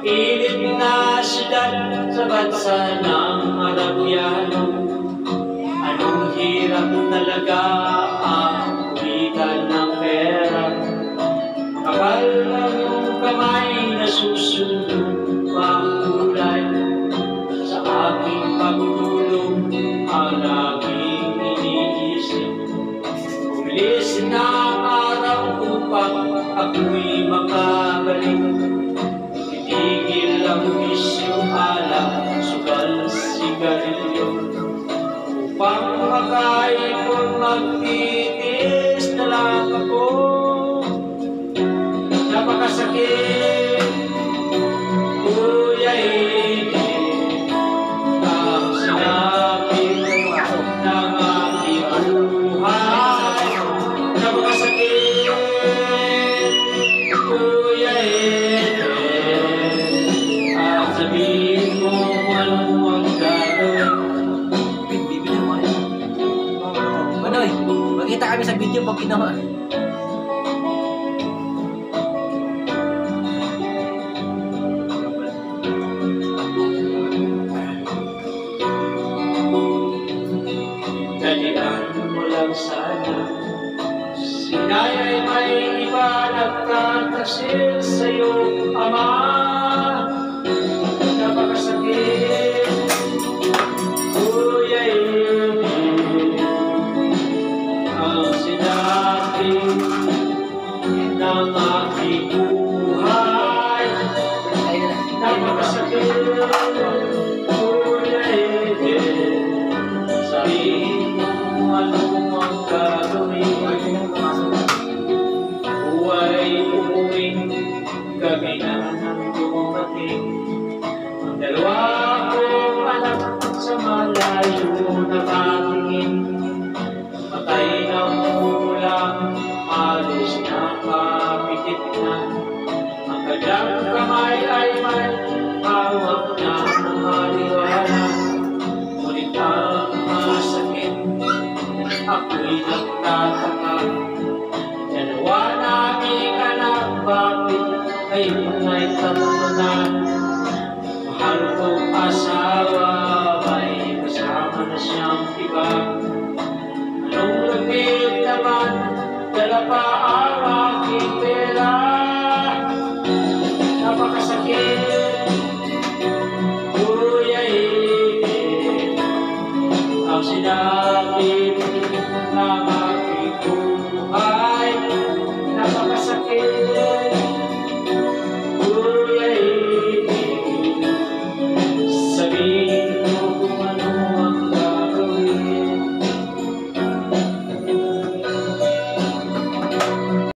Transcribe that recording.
pilit na siyudad sa bansa ng Arabyano. Anong hirap talaga ang kulitan ng pera. Kapal lang yung kamay na susunod ang kulay. Sa aking pagtulong ang laging iniisip. Umilis na ang araw upang ako'y makabalik. Itigil ang bisyo, alak, sugal, sigarilyo. Upang makaipon, magtitiis na lang ako. Napakasakit, Kuya Ige, ang sinabi ng aking buhay. Napakasakit, Kuya Ige, at sabihin mo ano ang gagawin. Manoy, magkita kami sa video pag ginawa. Dalian mo lang sana. Sinaya'y may iba nagtataksil sa'yo, Ama. Napakasakit, Kuya Ige, ang sinabi ng aking buhay. Napakasakit, Kuya Ige, sabihin mo ano ang gagawin. Buhay umuwing, gabi na nang dumating. Ang dalawa kong anak sa malayo nakatingin. Patay na ulam, halos nakapitit na. Ang kanyang kamay ay may hawak na ng maliwala. Ngunit ang masakit, ako'y nagtataka. Dalawa naming anak, bakit ngayon ay tatlo na? Mahal kong asawa, may kasama na siyang iba. Anong lupit naman, dala pa ang aking pera. Napakasakit, Kuya Ige, ang sinabi ng aking buhay.